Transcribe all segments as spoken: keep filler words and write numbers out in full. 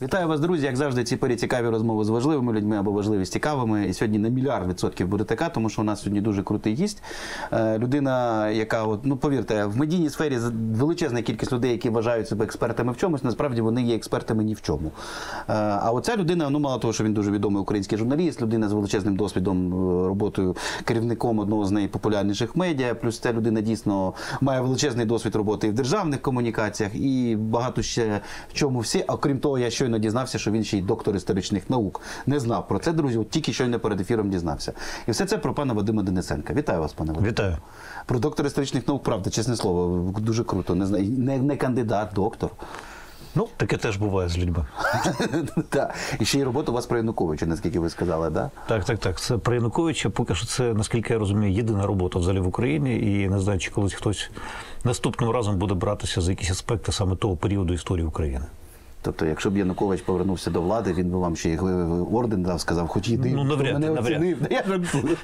Вітаю вас, друзі. Як завжди, ці порі цікаві розмови з важливими людьми або важливі з цікавими. І сьогодні на мільярд відсотків буде така, тому що у нас сьогодні дуже крутий гість. Людина, яка, от, ну повірте, в медійній сфері величезна кількість людей, які вважають себе експертами в чомусь, насправді вони є експертами ні в чому. А оця людина, ну мало того, що він дуже відомий український журналіст, людина з величезним досвідом роботою керівником одного з найпопулярніших медіа, плюс ця людина дійсно має величезний досвід роботи і в державних комунікаціях, і багато ще в чому всі. Окрім того, я щойно дізнався, що він ще й доктор історичних наук. Не знав про це, друзі, от тільки щойно перед ефіром дізнався. І все це про пана Вадима Денисенка. Вітаю вас, пане Вадиме. Вітаю. Про доктор історичних наук, правда, чесне слово, дуже круто. Не, знаю, не, не кандидат, доктор. Ну, таке теж буває з людьми. Так. І ще й робота у вас про Януковича, наскільки ви сказали, так? Так, так, так. Це про Януковича, поки що це, наскільки я розумію, єдина робота взагалі в Україні. І не знаю, чи колись хтось наступним разом буде братися за якісь аспекти саме того періоду історії України. Тобто, якщо б Янукович повернувся до влади, він би вам ще й орден дав, сказав, хоч іди, ну, навряд, мене навряд. оцінив. Я жартую.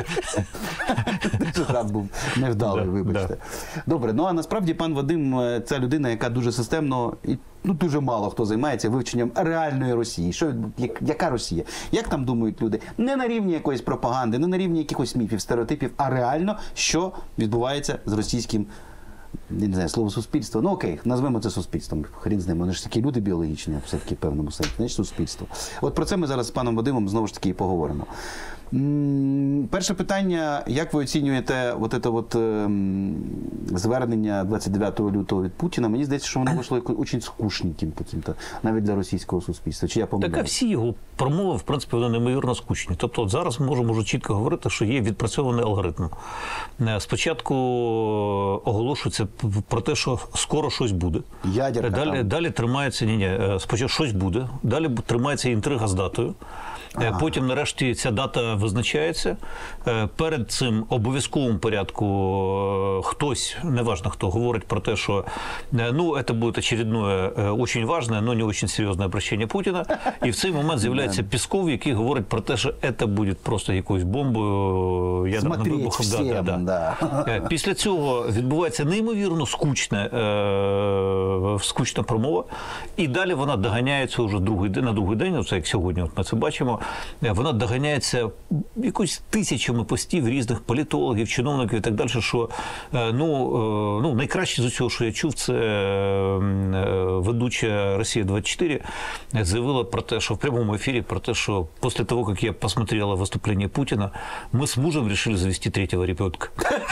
Жарт був невдалий, вибачте. Добре, ну а насправді пан Вадим – це людина, яка дуже системно, і ну, дуже мало хто займається вивченням реальної Росії. Що, як, яка Росія? Як там думають люди? Не на рівні якоїсь пропаганди, не на рівні якихось міфів, стереотипів, а реально, що відбувається з російським, не знаю, слово суспільство. Ну окей, назвемо це суспільством. Хрін з ним. Вони ж такі люди біологічні, все-таки в певному сенсі. Значить, суспільство. От про це ми зараз з паном Вадимом знову ж таки і поговоримо. М-м, перше питання, як ви оцінюєте от це от, ем, звернення двадцять дев'ятого лютого від Путіна? Мені здається, що воно вийшло дуже скучненьким, навіть для російського суспільства. Чи я помиляюсь? Так, а всі його промови, в принципі, вони неймовірно скучні. Тобто, от зараз ми можемо вже чітко говорити, що є відпрацьований алгоритм. Спочатку оголошується про те, що скоро щось буде. Ядерка далі, там. далі тримається, ні, ні, спочатку щось буде, далі тримається інтрига з датою. Ага. Потім, нарешті, ця дата визначається. Перед цим обов'язковому порядку хтось, неважно хто, говорить про те, що ну, це буде очередное, очень важное, но не очень серйозне обращення Путіна. І в цей момент з'являється Пісков, який говорить про те, що це буде просто якоюсь бомбою, ядерним вибухом. Всім, да, да, да. Да. Після цього відбувається неймовірно скучне, е, скучна промова. І далі вона доганяється вже другий день, на другий день, це як сьогодні от ми це бачимо, вона доганяється якось тисячами постів різних політологів, чиновників і так далі, що ну, ну, найкраще з усього, що я чув, це ведуча Росія двадцять чотири заявила про те, що в прямому ефірі, про те, що після того, як я посмотрела виступлення Путіна, ми з мужем вирішили завести третього ребенка.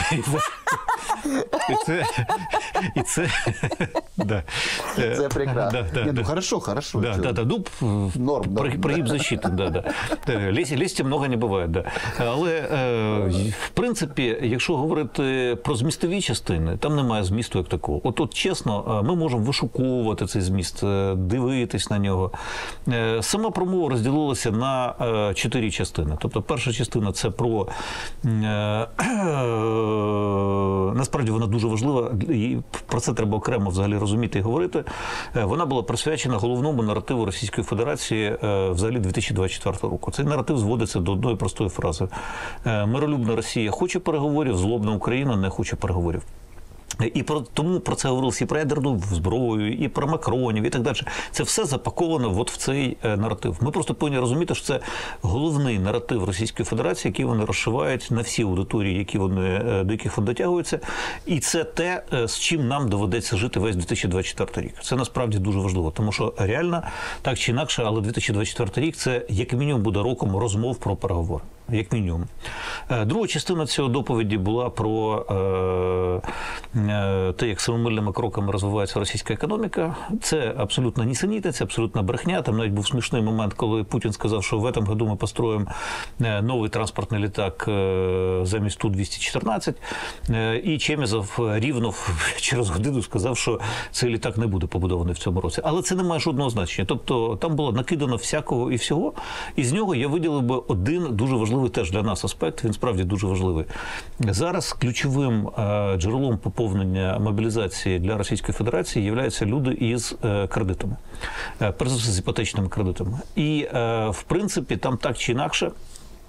І це... І це... Да. Це прекрасно. Да, да, Ні, ну, да. хорошо, хорошо. Да, да, да. Ну, норм, про, норм. прогиб защиты, да, да. Лісті, лісті много не буває, да. Але, е, в принципі, якщо говорити про змістові частини, там немає змісту як такого. От, от чесно, ми можемо вишуковувати цей зміст, дивитись на нього. Сама промова розділилася на чотири частини. Тобто, перша частина – це про... Е, насправді, вона дуже важлива, і про це треба окремо взагалі розуміти і говорити. Вона була присвячена головному наративу Російської Федерації взагалі дві тисячі двадцять четвертого року. Цей наратив зводиться до одної простої фрази. Миролюбна Росія хоче переговорів, злобна Україна не хоче переговорів. І про, тому про це говорилося і про ядерну зброю, і про Макронів, і так далі. Це все запаковано от в цей е, наратив. Ми просто повинні розуміти, що це головний наратив Російської Федерації, який вони розшивають на всі аудиторії, які вони, е, до яких вони дотягуються. І це те, е, з чим нам доведеться жити весь дві тисячі двадцять четвертий рік. Це насправді дуже важливо, тому що реально, так чи інакше, але дві тисячі двадцять четвертий рік – це як мінімум буде роком розмов про переговори. Як мінімум. Друга частина цього доповіді була про е, те, як семимильними кроками розвивається російська економіка. Це абсолютно нісенітниця, абсолютно брехня. Там навіть був смішний момент, коли Путін сказав, що в цьому году ми построїмо новий транспортний літак замість Ту двісті чотирнадцять. І Чемізов рівно через годину сказав, що цей літак не буде побудований в цьому році. Але це не має жодного значення. Тобто там було накидано всякого і всього. І з нього я виділив би один дуже важливий теж для нас аспект, він справді дуже важливий. Зараз ключовим е, джерелом поповнення мобілізації для Російської Федерації являються люди із е, кредитами. Е, перш за все, з іпотечними кредитами. І, е, в принципі, там так чи інакше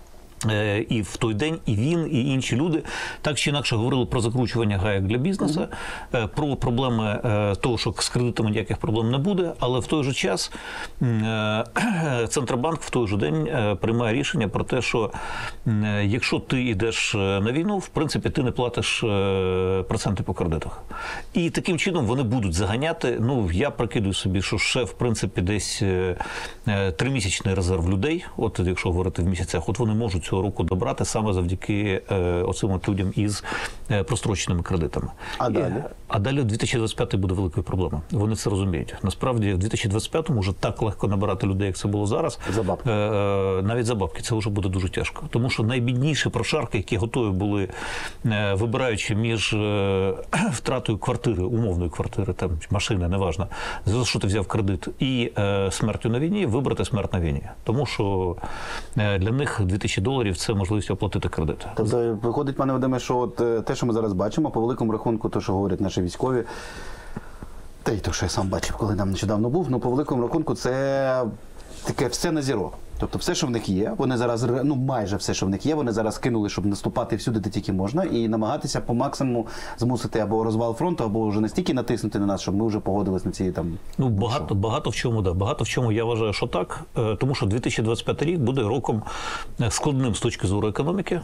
І в той день і він, і інші люди так чи інакше говорили про закручування гаяк для бізнесу, mm-hmm. про проблеми того, що з кредитами ніяких проблем не буде, але в той же час Центробанк в той же день приймає рішення про те, що якщо ти йдеш на війну, в принципі, ти не платиш проценти по кредитах. І таким чином вони будуть заганяти, ну, я прикидую собі, що ще, в принципі, десь тримісячний резерв людей, от якщо говорити в місяцях, от вони можуть цього року добрати саме завдяки е, оцим от людям із е, простроченими кредитами. А далі? І, а далі дві тисячі двадцять п'ятий буде великою проблемою. Вони це розуміють. Насправді, в дві тисячі двадцять п'ятому вже так легко набирати людей, як це було зараз. За бабки. Е, е, навіть за бабки. Це вже буде дуже тяжко. Тому що найбідніші прошарки, які готові були, е, вибираючи між е, втратою квартири, умовної квартири, там, машини, неважно, за що ти взяв кредит, і е, смертю на війні, вибрати смерть на війні. Тому що е, для них дві тисячі доларів – це можливість оплатити кредит. Тобто виходить, пане Вадиме, що от те, що ми зараз бачимо, по великому рахунку, те, що говорять наші військові, та й те, що я сам бачив, коли там нещодавно був, ну по великому рахунку це таке все на зіро. Тобто все, що в них є, вони зараз, ну майже все, що в них є, вони зараз кинули, щоб наступати всюди, де тільки можна, і намагатися по максимуму змусити або розвал фронту, або вже настільки натиснути на нас, щоб ми вже погодились на ці там... Ну, багато, багато в чому, да. Багато в чому я вважаю, що так, тому що дві тисячі двадцять п'ятий рік буде роком складним з точки зору економіки.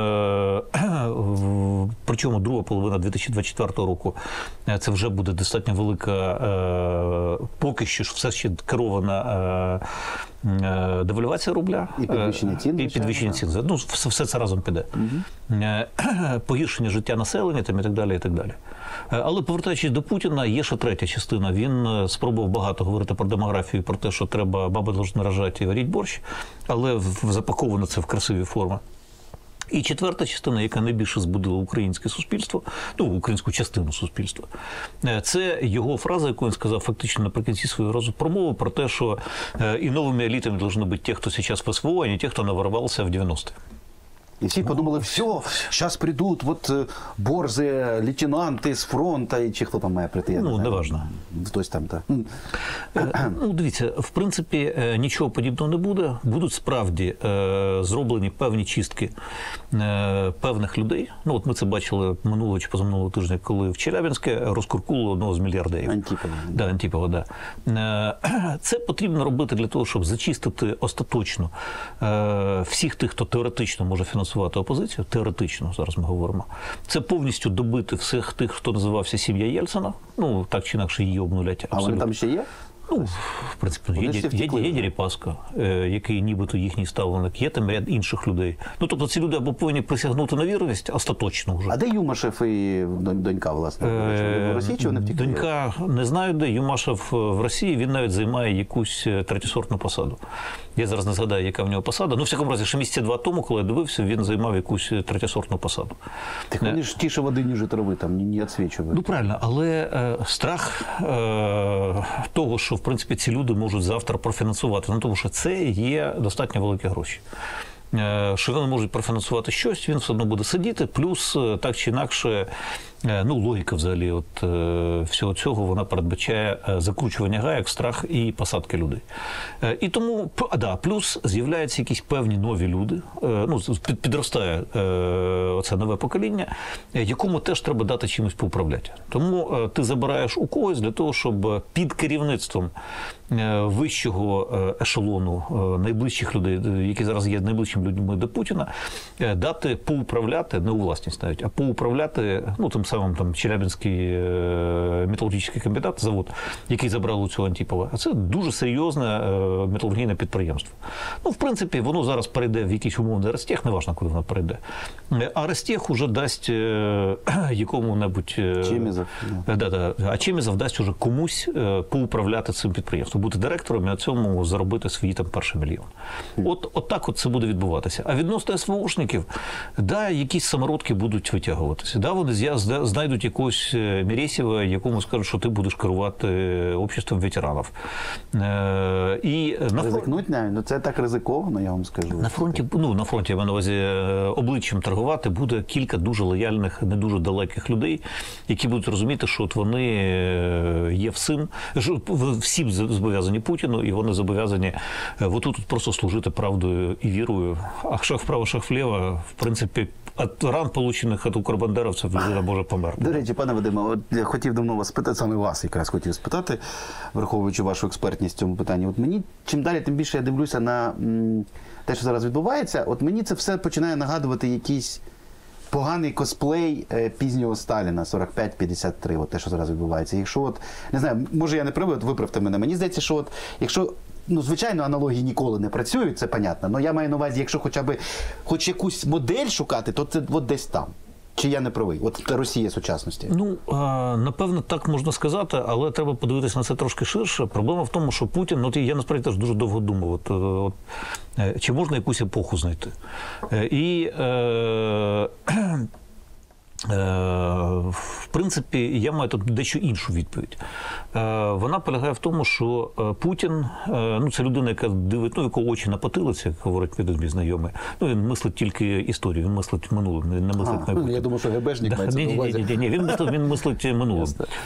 Причому друга половина дві тисячі двадцять четвертого року це вже буде достатньо велика, поки що ж все ще керована девальвація рубля. І підвищення цін. І підвищення цін. Ну, все, все це разом піде. Угу. Погіршення життя населення там, і так далі, і так далі. Але повертаючись до Путіна, є ще третя частина. Він спробував багато говорити про демографію, про те, що треба баби должны рожати і варіть борщ, але запаковано це в красиві форми. І четверта частина, яка найбільше збудила українське суспільство, ну, українську частину суспільства, це його фраза, яку він сказав фактично наприкінці своєї промови про те, що і новими елітами повинні бути ті, хто зараз в СВО, а не ті, хто наворувався в дев'яності. І всі подумали, все, зараз прийдуть от, борзи, лейтенанти з фронту, і чи хто там має прийти. Ну, не важно. Хтось там, так. Ну, дивіться, в принципі, нічого подібного не буде. Будуть справді е, зроблені певні чистки е, певних людей. Ну, от ми це бачили минулого чи позаминулого тижня, коли в Челябинське розкуркуло одного з мільярдерів. Антіпова. Да, Антіпова, да. Е, це потрібно робити для того, щоб зачистити остаточно е, всіх тих, хто теоретично може фінансувати опозицію, теоретично, зараз ми говоримо, це повністю добити всіх тих, хто називався сім'я Єльцина, ну, так чи інакше її обнулять. А вони там ще є? Ну, в принципі, є, є, є, є Дерипаска, який нібито їхній ставленик, є там ряд інших людей. Ну, тобто ці люди або повинні присягнути на вірність, остаточно вже. А де Юмашев і донька, власне? В Росії чи вони втікли? Донька, не знаю де, Юмашев в Росії, він навіть займає якусь третєсортну посаду. Я зараз не згадаю, яка в нього посада. Ну, в всякому разі, ще місяці два тому, коли я дивився, він займав якусь третєсортну посаду. Так вони ж ті, що води ніж трави, там не відсвічують. Ну, правильно, але е, страх е, того, що в принципі, ці люди можуть завтра профінансувати. Ну, тому що це є достатньо великі гроші. Що вони можуть профінансувати щось, він все одно буде сидіти. Плюс, так чи інакше, ну, логіка взагалі от всього цього, вона передбачає закручування гаяк, страх і посадки людей. І тому, а, да, плюс з'являються якісь певні нові люди, ну, підростає оце нове покоління, якому теж треба дати чимось поуправляти. Тому ти забираєш у когось для того, щоб під керівництвом вищого ешелону найближчих людей, які зараз є найближчими людьми до Путіна, дати поуправляти, не у власність навіть, а поуправляти, ну, тим самим там Челябинський металургійний комбінат, завод, який забрали у цього Антіпова. А це дуже серйозне металургійне підприємство. Ну, в принципі, воно зараз перейде в якийсь умовний Ростех, не важливо, куди воно перейде. А Ростех уже дасть якому-небудь... Чемізов. Да, да. А Чемізов дасть уже комусь поуправляти цим підприємством, бути директором і на цьому заробити свої там перший мільйон. От, от так от це буде відбуватися. А відносно ес ве ошників, да, якісь самородки будуть витягуватися. Да, вони знайдуть якогось Мересєва, якому скажуть, що ти будеш керувати обществом ветеранів. І на Ризикнуть навіть, ну це так ризиковано, я вам скажу. На фронті, ну, на фронті, я маю на увазі, обличчям торгувати буде кілька дуже лояльних, не дуже далеких людей, які будуть розуміти, що от вони є всім, всім зобов'язані Путіну, і вони зобов'язані отут просто служити правдою і вірою. А шаг вправо, шаг вліво, в принципі, від ран, получених від укрбандеровців, людина може померти. До речі, пане Вадиме, от я хотів давно вас спитати, саме вас якраз хотів спитати, враховуючи вашу експертність в цьому питанні. От мені, чим далі, тим більше я дивлюся на м, те, що зараз відбувається, от мені це все починає нагадувати якийсь поганий косплей е, пізнього Сталіна, сорок п'ять п'ятдесят три, от те, що зараз відбувається. Якщо от, не знаю, може я не правий, от виправте мене, мені здається, що от, якщо, ну, звичайно, аналогії ніколи не працюють, це понятно, але я маю на увазі, якщо хоча б, хоч якусь модель шукати, то це от десь там. Чи я не правий? От Росія сучасності. Ну, напевно, так можна сказати, але треба подивитися на це трошки ширше. Проблема в тому, що Путін, от я насправді теж дуже довго думав, от, от, чи можна якусь епоху знайти. І е, в принципі, я маю тут дещо іншу відповідь. Вона полягає в тому, що Путін, ну, це людина, яка дивить, ну, якого очі на потилиці, як говорить відомі знайомі. Ну, він мислить тільки історію, він мислить минулим, не мислить а, майбутнє. Я думав, що ГБшник мається на увазі. Ні, ні, ні, він мислить, він мислить минулим.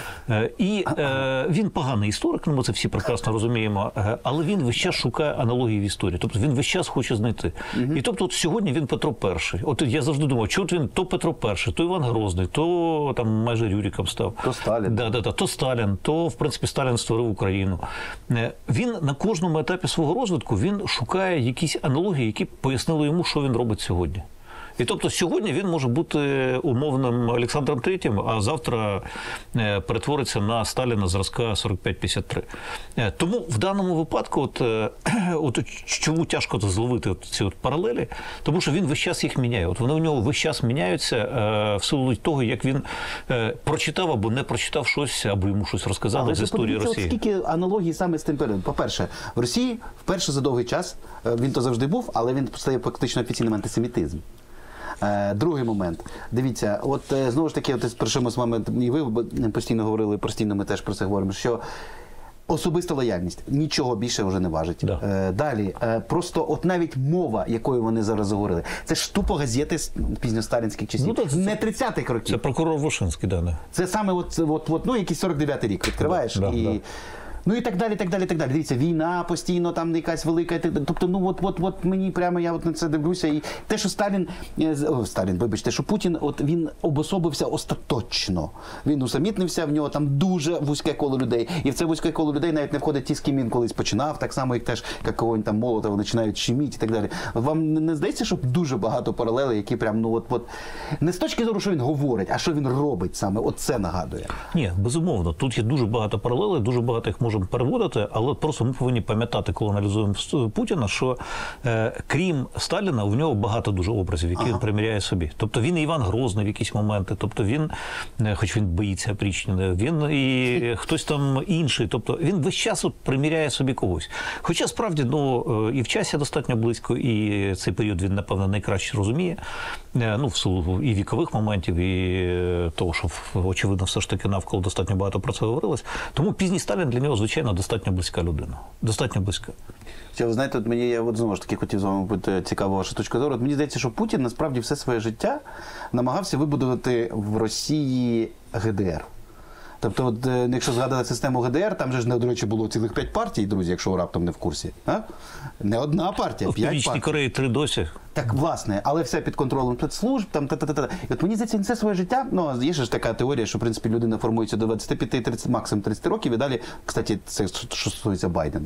І е, він поганий історик, ну, ми це всі прекрасно розуміємо, але він весь час шукає аналогії в історії. Тобто він весь час хоче знайти. Угу. І тобто от сьогодні він Петро Перший. От я завжди думав, чого він то Петро Перший, то Іван Грозний, то там майже Рюриком став. То Сталін. Да, да, да, то Сталін, то, в принципі, Сталін створив Україну. Він на кожному етапі свого розвитку він шукає якісь аналогії, які пояснили йому, що він робить сьогодні. І тобто сьогодні він може бути умовним Олександром Третім, а завтра перетвориться на Сталіна зразка сорок п'ять п'ятдесят три. Тому в даному випадку, от, от чому тяжко зловити от ці от паралелі, тому що він весь час їх міняє. От вони у нього весь час міняються в силу того, як він прочитав або не прочитав щось, або йому щось розказали але з історії Росії. От скільки аналогій саме з тим періодом. По-перше, в Росії вперше за довгий час, він то завжди був, але він стає фактично офіційним антисемітизм. Другий момент. Дивіться, от знову ж таки, от, про що ми з вами і ви постійно говорили, постійно ми теж про це говоримо, що особиста лояльність нічого більше вже не важить. Да. Далі, просто от навіть мова, якою вони зараз говорили, це ж тупо газети з пізньосталінських часів. Ну, це, не тридцятих років. Це прокурор Вишинський, да, не? Це саме от, от, от, ну, якийсь сорок дев'ятий рік відкриваєш да, і... Да. Ну і так далі, так далі, так далі. Дивіться, війна постійно там якась велика. Тобто, ну от, от, от мені прямо я от на це дивлюся. І те, що Сталін, о, Сталін, вибачте, що Путін, от він обособився остаточно. Він усамітнився, в нього там дуже вузьке коло людей. І в це вузьке коло людей навіть не входить ті, з ким він колись починав, так само, як теж, як когось там Молотова починають щеміть і так далі. Вам не здається, що дуже багато паралелей, які прям, ну от, от, не з точки зору, що він говорить, а що він робить саме, от це нагадує. Ні, безумовно, тут є дуже багато паралелей, дуже багато їх можемо переводити, але просто ми повинні пам'ятати, коли аналізуємо Путіна, що е, крім Сталіна, у нього багато дуже образів, які ага. він приміряє собі. Тобто він і Іван Грозний в якісь моменти, тобто він, хоч він боїться опричнини, він і хтось там інший, тобто він весь час от приміряє собі когось. Хоча справді, ну, і в часі достатньо близько, і цей період він, напевно, найкраще розуміє, ну, в силу і вікових моментів, і того, що, очевидно, все ж таки навколо достатньо багато про це говорилось. Тому пізній Сталін для нього, звичайно, достатньо близька людина. Достатньо близька. Що, ви знаєте, от мені, я от знову ж таки хотів з вами бути цікаво ваша точка зору. От мені здається, що Путін насправді все своє життя намагався вибудувати в Росії ГДР. Тобто, от, якщо згадати систему ГДР, там же ж, до речі, було цілих п'ять партій, друзі, якщо ви раптом не в курсі. А? Не одна партія, п'ять партій. В Північній Кореї три досі. Так, власне, але все під контролем спецслужб, там, та-та-та-та. І от мені здається, він все своє життя, ну, є ж така теорія, що, в принципі, людина формується до двадцяти п'яти тридцяти, максимум тридцяти років, і далі, кстати, це що стосується Байдена.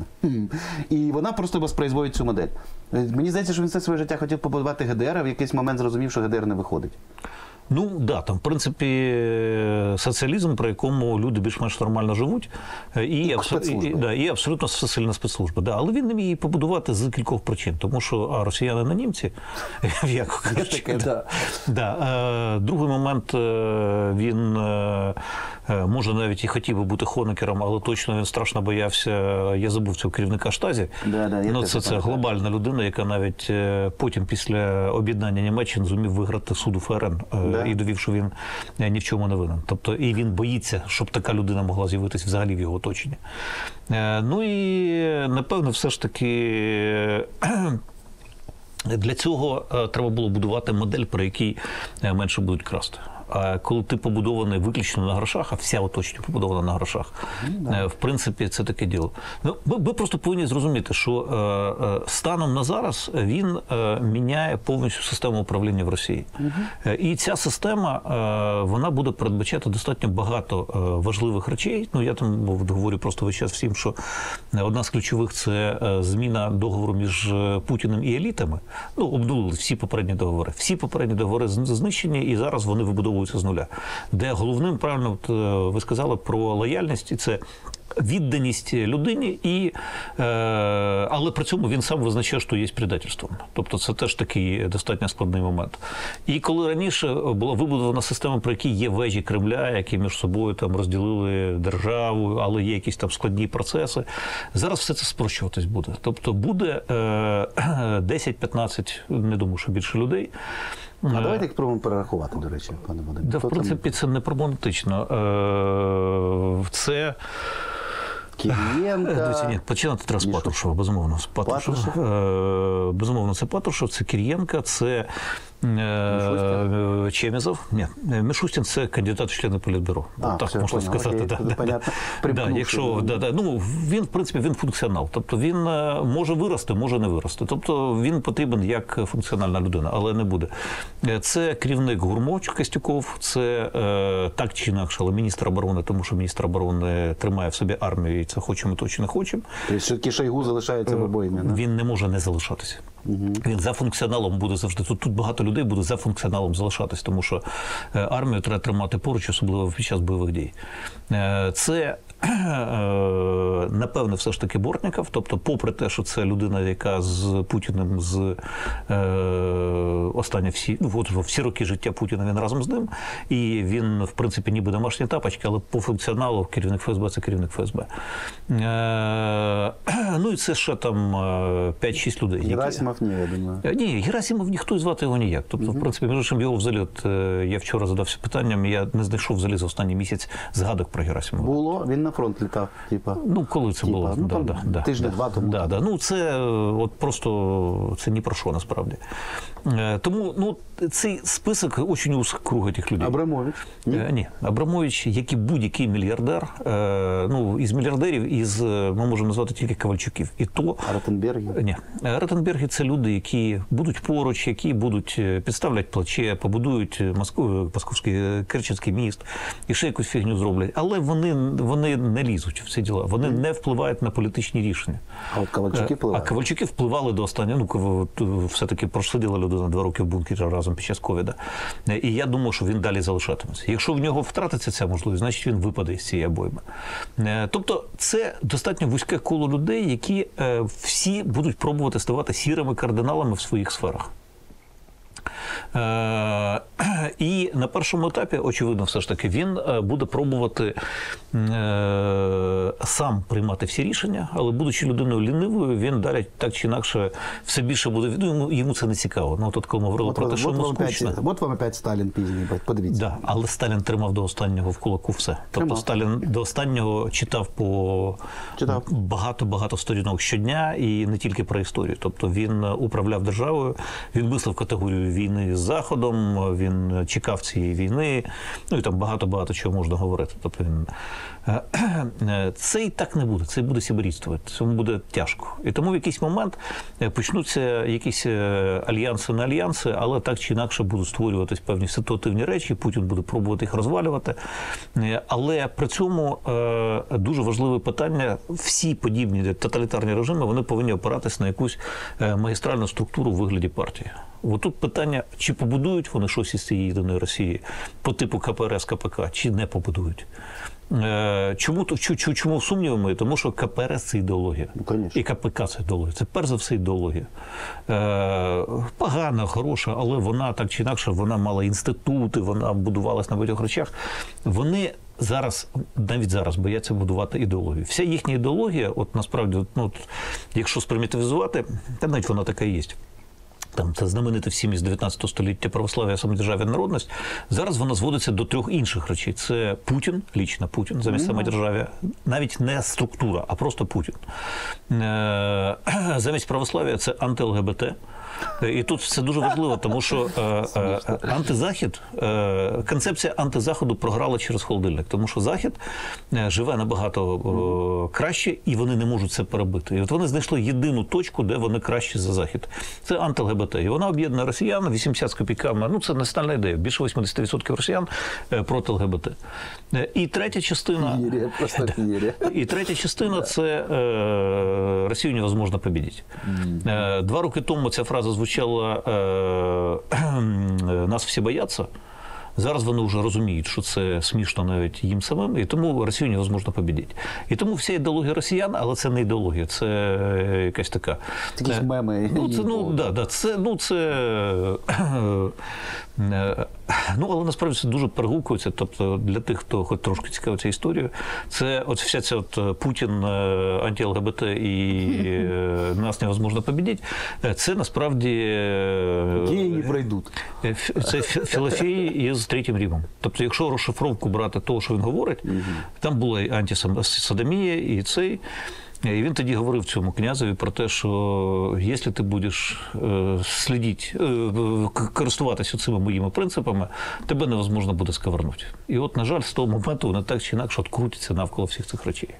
І вона просто воспроизводить цю модель. Мені здається, що він все своє життя хотів побудувати ГДР, а в якийсь момент зрозумів, що ГДР не виходить. Ну, да, там, в принципі, соціалізм, при якому люди більш-менш нормально живуть, і, абсо... і, да, і абсолютно сильна спецслужба. Да, але він не міг її побудувати з кількох причин, тому що а, росіяни на німці, як кажуть. Да. Да. Другий момент, він може навіть і хотів би бути Хонекером, але точно він страшно боявся, я забув цього керівника Штазі. Да, да, ну, це, це глобальна людина, яка навіть потім після об'єднання Німеччини зумів виграти суд у ФРН да. і довів, що він ні в чому не винен. Тобто і він боїться, щоб така людина могла з'явитися взагалі в його оточенні. Ну і напевно все ж таки для цього треба було будувати модель, при якій менше будуть красти. А коли ти побудований виключно на грошах, а вся оточення побудована на грошах, mm, в принципі, це таке діло. Ну, ви, ви просто повинні зрозуміти, що е, станом на зараз він е, міняє повністю систему управління в Росії. Mm-hmm. І ця система, е, вона буде передбачати достатньо багато е, важливих речей. Ну, я там говорю просто весь час всім, що одна з ключових – це е, зміна договору між Путіним і елітами. Ну, обнулили всі попередні договори. Всі попередні договори знищені, і зараз вони вибудовують з нуля. Де головним, правильно от, ви сказали про лояльність, і це відданість людині, і, е, але при цьому він сам визначає, що є предательством. Тобто це теж такий достатньо складний момент. І коли раніше була вибудована система, при якій є вежі Кремля, які між собою там розділили державу, але є якісь там складні процеси, зараз все це спрощуватись буде. Тобто буде е, десять-п'ятнадцять, не думаю, що більше людей. А давайте їх спробуємо перерахувати, до речі, пане Вадиме. Да, в принципі, це не проблематично. Це... Кирієнка. Ні, починати треба з Патрушева, безумовно. З Патрушева. Патрушев? Безумовно, це Патрушев, це Кирієнка, це Мішустін? Чемізов. Ні, Мішустін – це кандидат в члени Політбюро. А, так все, можна понял, сказати. окей, Да, да. Да, якщо, да, да. Ну, він, в принципі, він функціонал. Тобто він може вирости, може не вирости. Тобто він потрібен як функціональна людина, але не буде. Це керівник ГУРМО Костюков, це так чи інакше, але міністр оборони, тому що міністр оборони тримає в собі армію, і це хочемо то чи не хочемо. Тобто все-таки Шойгу залишається в обоймі, не? Він не може не залишатися. Угу. Він за функціоналом буде завжди. Тут, тут багато людей буде за функціоналом залишатись, тому що армію треба тримати поруч, особливо під час бойових дій. Це, напевне, все ж таки Бортніков. Тобто, попри те, що це людина, яка з Путіним з е, останні всі, ну, от, всі роки життя Путіна він разом з ним, і він, в принципі, ніби домашні тапочки, але по функціоналу керівник ФСБ – це керівник ФСБ. Е, ну і це ще там п'ять-шість людей. Герасимов ні, я думаю. Ні, Герасимов ніхто і звати його ніяк. Тобто, uh-huh. в принципі, між іншим, його взагалі, от, я вчора задався питанням, я не знайшов взагалі за останній місяць згадок про Герасимова. Було, він на фронт літав, типа. Ну, коли це типа, було? Ну, да, да, да, тиждень-два да, тому. Да, да. Ну, це от просто, це ні про що, насправді. Тому, ну, цей список дуже узкий круг цих людей. Абрамович? Ні. Ні. Абрамович, як і будь-який мільярдер, ну, із мільярдерів, із, ми можемо назвати тільки Ковальчуків. І то... А Ротенберги? Ні. Ротенберги – це люди, які будуть поруч, які будуть підставлять плече, побудують Москву, Московський, Керченський міст і ще якусь фігню зроблять. Але вони, вони не лізуть в ці діла, вони mm. не впливають на політичні рішення. А от Ковальчуки впливають? А Ковальчуки впливали до останнього, ну, все-таки просиділа людина два роки в бункері разом під час ковіда. І я думаю, що він далі залишатиметься. Якщо в нього втратиться ця можливість, значить він випаде із цієї обойми. Тобто це достатньо вузьке коло людей, які всі будуть пробувати ставати сірими кардиналами в своїх сферах. Е, і на першому етапі, очевидно, все ж таки, він буде пробувати е, сам приймати всі рішення, але, будучи людиною лінивою, він далі так чи інакше все більше буде, ну, йому, йому це не цікаво. Ну, тут коли ми говорили от, про те, що йому скучно. От вам опять Сталін пізній, подивіться. Да, але Сталін тримав до останнього в кулаку все. Тобто тримав. Сталін до останнього читав по багато-багато сторінок щодня, і не тільки про історію. Тобто він управляв державою, він мислив категорію війни з Заходом, він чекав цієї війни, ну і там багато-багато чого можна говорити. Тобто він... Це і так не буде, це буде сибирійство, цьому буде тяжко. І тому в якийсь момент почнуться якісь альянси на альянси, але так чи інакше будуть створюватись певні ситуативні речі, Путін буде пробувати їх розвалювати. Але при цьому дуже важливе питання, всі подібні тоталітарні режими, вони повинні опиратись на якусь магістральну структуру в вигляді партії. Ось тут питання, чи побудують вони щось із цієї єдиної Росії по типу ка пе ер ес, ка пе ка, чи не побудують. Чому, чому, чому сумнівами? Тому що ка пе ер ес – це ідеологія. Ну, і ка пе ка – це ідеологія. Це перш за все ідеологія. Погана, хороша, але вона так чи інакше, вона мала інститути, вона будувалась на багатьох речах. Вони зараз, навіть зараз, бояться будувати ідеологію. Вся їхня ідеологія, от насправді, ну, от, якщо спримітивізувати, та навіть вона така і є. Там це знамените всім із дев'ятнадцятого століття православ'я, самодержав'я, народність. Зараз вона зводиться до трьох інших речей. Це Путін, лічно Путін, замість mm-hmm. самодержав'я. Навіть не структура, а просто Путін. Замість православ'я це анти-ЛГБТ. І тут це дуже важливо, тому що е, е, антизахід, е, концепція антизаходу програла через холодильник, тому що Захід е, живе набагато е, краще, і вони не можуть це перебити. І от вони знайшли єдину точку, де вони кращі за Захід. Це анти-ЛГБТ. І вона об'єднує росіян, вісімдесят з копійками, ну це національна ідея, більше вісімдесят відсотків росіян е, проти ЛГБТ. Е, і третя частина, феєрія, просто феєрія. І третя частина – це е, Росію невозможно победити. Е, два роки тому ця фраза звучала е, «нас всі бояться». Зараз вони вже розуміють, що це смішно навіть їм самим, і тому Росію невозможно победити. І тому вся ідеологія росіян, але це не ідеологія, це якась така... Такі ж меми. Ну, це, ну, да, да, це, ну, це... Ну, але насправді це дуже перегукується. Тобто для тих, хто хоч трошки цікавиться історією, це от вся ця от Путін, анти-ЛГБТ і нас невозможно победити, це насправді... Геї не пройдуть. Це філофії із Третім Римом. Тобто, якщо розшифровку брати того, що він говорить, угу. там була і антисодомія, і цей... І він тоді говорив цьому князеві про те, що якщо ти будеш е, слідити, е, користуватися цими моїми принципами, тебе невозможно буде сковернути. І от, на жаль, з того моменту вони так чи інакше от крутяться навколо всіх цих речей.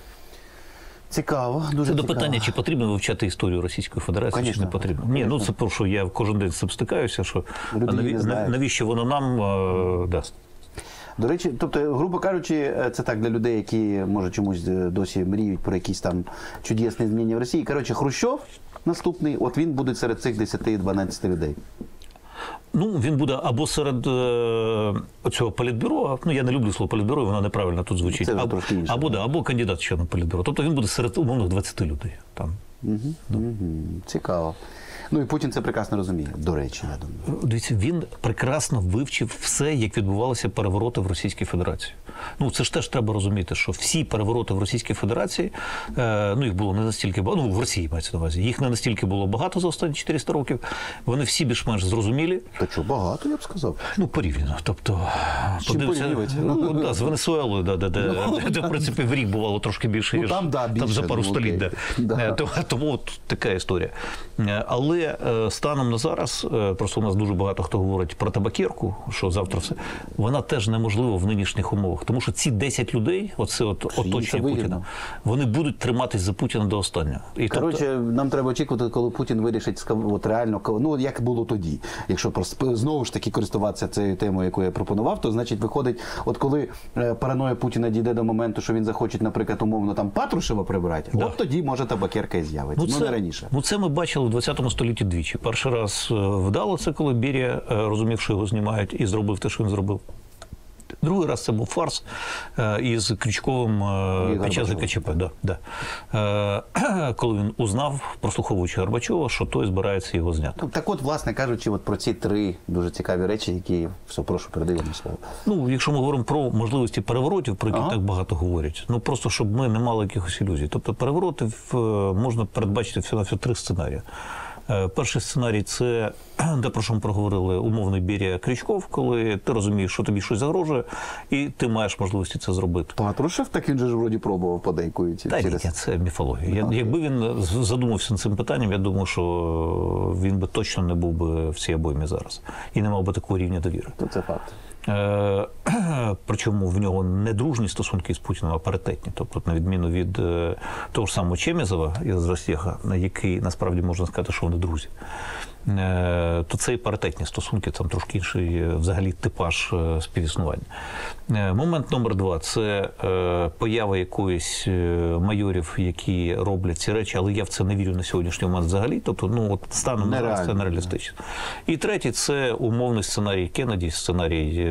Цікаво, дуже Це до цікаво. питання, чи потрібно вивчати історію Російської Федерації, Конечно, чи не потрібно. конечно. Ні, ну це про що я кожен день з цим стикаюся, що наві... не навіщо воно нам е, дасть. До речі, тобто, грубо кажучи, це так для людей, які, може, чомусь досі мріють про якісь там чудесні зміни в Росії. Коротше, Хрущов наступний, от він буде серед цих десять-дванадцять людей. Ну, він буде або серед е, цього політбюро, ну, я не люблю слово політбюро, воно неправильно тут звучить, це або, або, да, або кандидат ще на політбюро. Тобто він буде серед умовних двадцяти людей. Там. Угу, да. угу. Цікаво. Ну і Путін це прекрасно розуміє, до речі, я думаю. Дивіться, він прекрасно вивчив все, як відбувалися перевороти в Російській Федерації. Ну, це ж теж треба розуміти, що всі перевороти в Російській Федерації, е, ну, їх було не настільки багато, ну, в Росії мається на увазі, їх не настільки було багато за останні чотириста років, вони всі більш-менш зрозумілі. Та що, багато, я б сказав. Ну, порівняно, тобто, подивився, ну, да, з Венесуелою, да, де, де, ну, де, де, в принципі, в рік бувало трошки більше, ну, ніж там, да, більше, там за пару ну, століть. Да. Да. Тому, тому от така історія. Але станом на зараз, просто у нас дуже багато хто говорить про табакерку, що завтра все, вона теж неможлива в нинішніх умовах. Тому що ці десять людей, оце от оточення Путіна, вони будуть триматись за Путіна до останнього. І коротше, тобто... нам треба очікувати, коли Путін вирішить, от реально, ну, як було тоді. Якщо просто знову ж таки користуватися цією темою, яку я пропонував, то, значить, виходить, от коли параноя Путіна дійде до моменту, що він захоче, наприклад, умовно, там, Патрушева прибирати, да. от тоді, може, табакерка і з'явиться. Ну, ну, це, не раніше. Ну, це ми бачили в двадцятому столітті двічі. Перший раз вдало це, коли Берія, розумів, що його знімають, і зробив те, що він зробив. Другий раз це був фарс е, із Крючковим е, під час ГКЧП. Да, да. Е, коли він узнав, прослуховуючи Горбачова, що той збирається його зняти. Так от, власне кажучи, от про ці три дуже цікаві речі, які, все, прошу, передаємо слово. Ну, якщо ми говоримо про можливості переворотів, про які ага. так багато говорять, ну просто, щоб ми не мали якихось ілюзій. Тобто переворотів можна передбачити всього на три сценарії. Перший сценарій – це, де про що ми проговорили, умовний Берія Крючков, коли ти розумієш, що тобі щось загрожує, і ти маєш можливості це зробити. Патрушев, так він же ж вроді пробував подейкують. Та через... ні, це міфологія. Я, якби він задумався над цим питанням, я думаю, що він би точно не був би в цій обоймі зараз. І не мав би такого рівня довіри. То це факт. Е, причому в нього не дружні стосунки з Путіним, а паритетні. Тобто, на відміну від е, того ж самого Чемізова із Ростеха, на який насправді можна сказати, що вони друзі, е, то це і паритетні стосунки, там трошки інший взагалі типаж е, співіснування. Е, момент номер два – це е, поява якоїсь майорів, які роблять ці речі, але я в це не вірю на сьогоднішній момент взагалі. Тобто, ну, от станом на зараз це нереалістично. І третє – це умовний сценарій Кеннеді, сценарій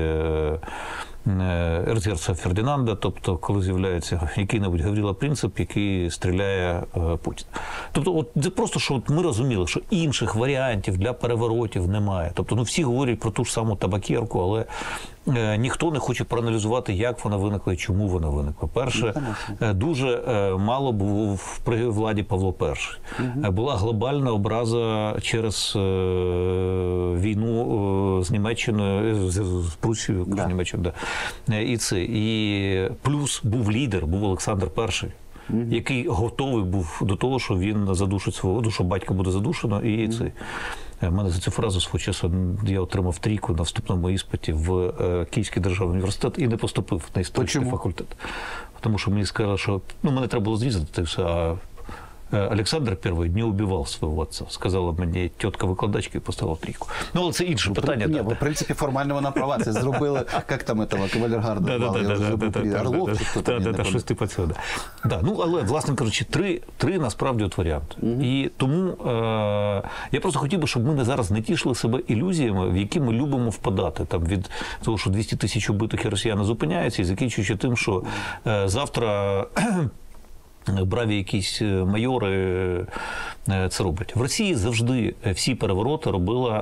ерцгерцога Фердинанда, тобто коли з'являється який-небудь Гаврила Принцип, який стріляє е, Путін. Тобто, от це просто, що от ми розуміли, що інших варіантів для переворотів немає. Тобто, ну всі говорять про ту ж саму табакерку, але е, ніхто не хоче проаналізувати, як вона виникла і чому вона виникла. Перше, е, дуже е, мало був при владі Павло Перший. Угу. Була глобальна образа через е, війну е, з Німеччиною, з, з Прусією, да. Німеччиною, да. І це. І плюс був лідер, був Олександр Перший. Mm-hmm. Який готовий був до того, що він задушить свого, що батька буде задушено. І mm-hmm. це. У мене за цю фразу свого часу я отримав трійку на вступному іспиті в е, Київський державний університет і не поступив на історичний Почему? факультет. Тому що мені сказали, що ну, мене треба було зрізати все, а Олександр Перший не убивав свого отця. Сказала мені тітка-викладачка і поставила трійку. Ну, але це інше питання. Ні, да, в да. принципі, формально вона права. Це зробили, як там этого, Кавалергарда звали? Орлов чи хто там? Так, щось типу цього. Да. Ну, але, власне кажучи, три, три насправді от варіанти. Угу. І тому е- я просто хотів би, щоб ми не зараз не тішили себе ілюзіями, в які ми любимо впадати. Там, від того, що двісті тисяч убитих і росіяни зупиняються, і закінчуючи тим, що е- завтра браві якісь майори це роблять. В Росії завжди всі перевороти робила,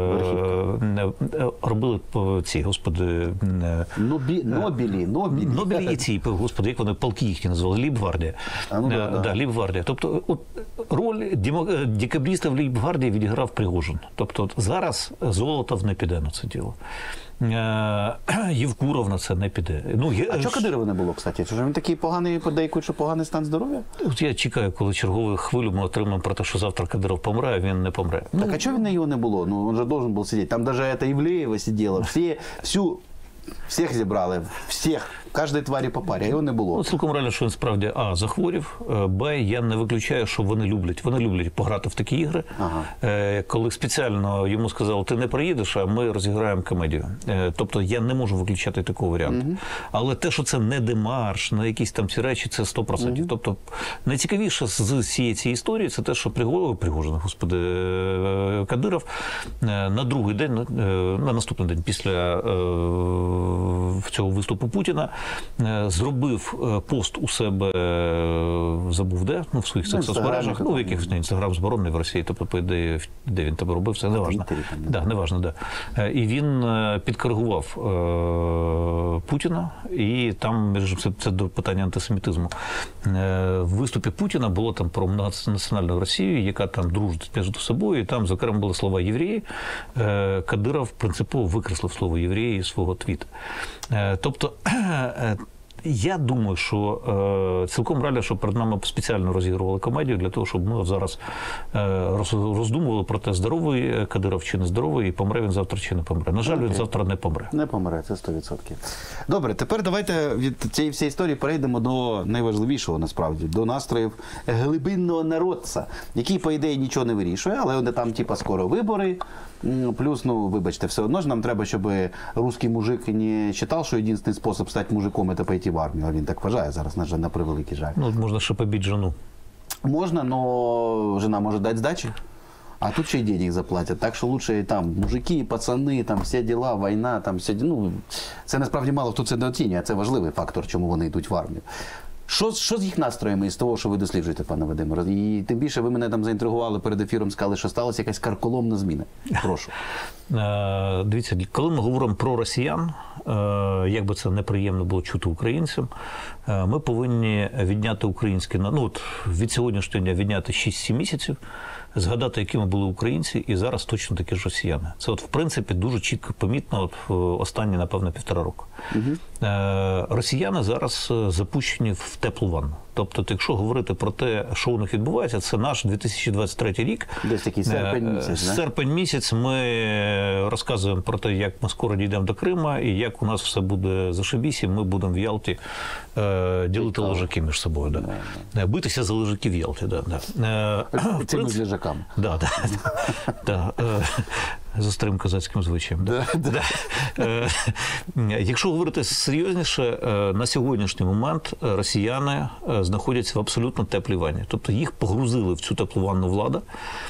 робили ці, господи... Нобі, Нобілі, Нобілі. Нобілі і ці, господи, як вони, полки їхні назвали, Лейбгвардія. А, ну, да, да. Да, Лейбгвардія. Тобто, от, роль декабристів в Лейбгвардії відіграв Пригожин. Тобто, от, зараз Золотов не піде на це діло. Євкуров на це не піде. Ну, є... А чого Кадирова не було, кстати? Чи він такий поганий, подейкують, що поганий стан здоров'я? От я чекаю, коли чергову хвилю ми отримаємо про те, що завтра Кадиров помре, а він не помре. Так, ну, а чого він його не було? Ну, він же должен був сидіти. Там навіть це Івлеєва сиділа. Всі, всю... Всіх зібрали, всіх, кожної тварі по парі, а його не було. Ну, цілком реально, що він справді, а, захворів, б, я не виключаю, що вони люблять. Вони люблять пограти в такі ігри, ага. е, коли спеціально йому сказали, ти не приїдеш, а ми розіграємо комедію. Е, тобто я не можу виключати такого варіанту. Угу. Але те, що це не демарш, не якісь там ці речі, це сто відсотків. Угу. Тобто найцікавіше з цієї цієї історії, це те, що Пригожин, господи, Кадиров, на другий день, на наступний день після цього виступу Путіна зробив пост у себе, забув де, ну, в своїх цих соцмережах, ну, в якихось інстаграм зборонений в Росії, тобто, по ідеї, де він тебе робив, це не важно. Да, не важно, да. І він підкоригував Путіна, і там, між це, це до питання антисемітизму. В виступі Путіна було там про національну Росію, яка там дружить між собою, і там, зокрема, були слова євреї. Кадиров принципово викреслив слово євреї із свого твіта. Тобто, я думаю, що е, цілком реально, що перед нами спеціально розігрували комедію для того, щоб ми зараз е, роздумували про те, здоровий Кадиров чи не здоровий, і помре він завтра чи не помре. На жаль, okay. він завтра не помре. Не помре, це сто відсотків. Добре, тепер давайте від цієї всієї історії перейдемо до найважливішого, насправді, до настроїв глибинного народця, який, по ідеї, нічого не вирішує, але вони там, типа, скоро вибори. Плюс, ну, вибачте, все одно ж нам треба, щоб русський мужик не вважав, що єдиний спосіб стати мужиком – це пойти в армію. А він так вважає зараз, на жаль, на превеликий жаль. Ну, можна ще побити жену. Можна, но жена може дати здачі. А тут ще й денег заплатять. Так що лучше там мужики, пацани, там всі діла, війна, там все. Ну, це насправді мало хто це недооцінює, а це важливий фактор, чому вони йдуть в армію. Що, що з їх настроями із того, що ви досліджуєте, пане Вадиме? І тим більше ви мене там заінтригували перед ефіром, сказали, що сталася якась карколомна зміна. Прошу. Е, дивіться, коли ми говоримо про росіян, е, як би це неприємно було чути українцям, е, ми повинні відняти українське, ну от від сьогоднішнього дня відняти шість-сім місяців, згадати, якими були українці, і зараз точно такі ж росіяни. Це от, в принципі, дуже чітко помітно от, останні, напевно, півтора року. Угу. Е, росіяни зараз запущені в теплу ванну. Тобто, якщо говорити про те, що у них відбувається, це наш дві тисячі двадцять третій рік. Десь такий серпень місяць, да? Серпень місяць ми розказуємо про те, як ми скоро дійдемо до Крима, і як у нас все буде зашибісь, і ми будемо в Ялті е, ділити лежаки між собою. Да. Да. Битися за лежаки в Ялті. Да, да. Е, Цими з лежаками. Да, да, да, да. За старим козацьким звичаєм. Да, да. Да. Якщо говорити серйозніше, на сьогоднішній момент росіяни знаходяться в абсолютно теплій ванні. Тобто їх погрузили в цю теплу ванну влада.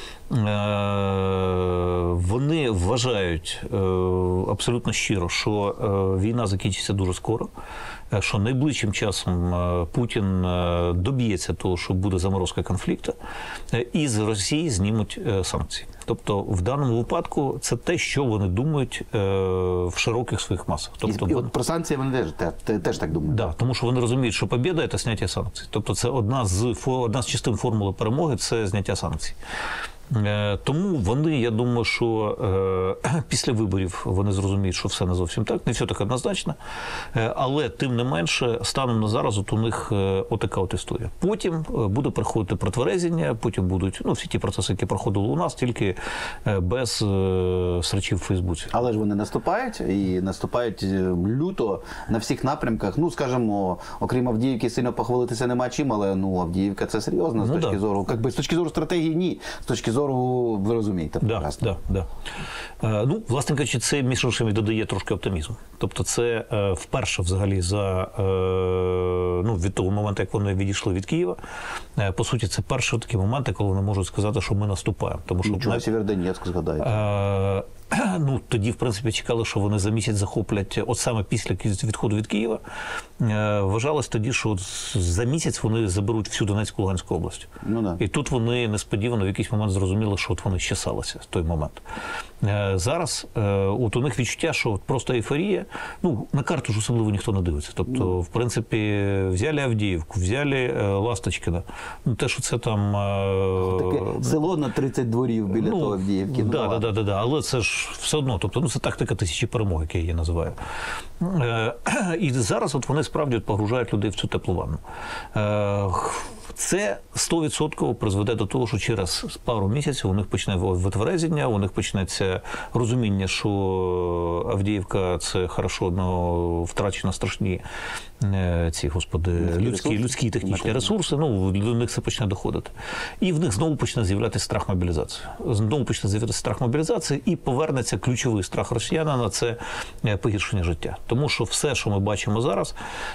Вони вважають абсолютно щиро, що війна закінчиться дуже скоро. що найближчим часом Путін доб'ється того, що буде заморозка конфлікту, і з Росії знімуть санкції. Тобто в даному випадку це те, що вони думають в широких своїх масах. Тобто, і, і про санкції вони теж, теж, теж так думають. Да, тому що вони розуміють, що побєда – це зняття санкцій. Тобто це одна з, одна з частин формули перемоги – це зняття санкцій. Тому вони, я думаю, що е, після виборів вони зрозуміють, що все не зовсім так, не все так однозначно, е, але тим не менше, станом на зараз от у них е, отака от історія. Потім буде приходити протверезіння, потім будуть ну, всі ті процеси, які проходили у нас, тільки е, без е, срачів в Фейсбуці. Але ж вони наступають, і наступають люто на всіх напрямках. Ну, скажімо, окрім Авдіївки, сильно похвалитися нема чим, але ну, Авдіївка – це серйозно з ну, точки да. зору. Якби, з точки зору стратегії – ні. З точки зору, ви розумієте. Да, да, да. Е, ну, власне кажучи, це, між іншим, додає трошки оптимізму. Тобто це е, вперше взагалі за, е, ну, від того моменту, як вони відійшли від Києва, е, по суті, це перші такі моменти, коли вони можуть сказати, що ми наступаємо. Тому що нічого, Сєвєродонецьк згадаєте. Е, Ну, тоді, в принципі, чекали, що вони за місяць захоплять, от саме після відходу від Києва, е, вважалось тоді, що за місяць вони заберуть всю Донецьку, Луганську область. Ну, да. І тут вони несподівано в якийсь момент зрозуміли, що от вони щасалися в той момент. Е, зараз е, от у них відчуття, що от просто ейфорія, ну, на карту ж особливо ніхто не дивиться. Тобто, ну. в принципі, взяли Авдіївку, взяли е, Ласточкіна, ну, те, що це там... Е, Таке село на тридцять дворів біля ну, того Авдіївки. Так, да, да, да, да, але це ж все одно, тобто, ну, це тактика тисячі перемог, як я її називаю. Е, і зараз от вони справді от погружають людей в цю теплу ванну. Е, Це сто відсотків призведе до того, що через пару місяців у них почне витверезіння, у них почнеться розуміння, що Авдіївка – це хорошо, але втрачено страшні ці, господи, людські, людські технічні ресурси, ну, до них це почне доходити. І в них знову почне з'являтися страх мобілізації. Знову почне з'являтися страх мобілізації і повернеться ключовий страх росіянина – це погіршення життя. Тому що все, що ми бачимо зараз,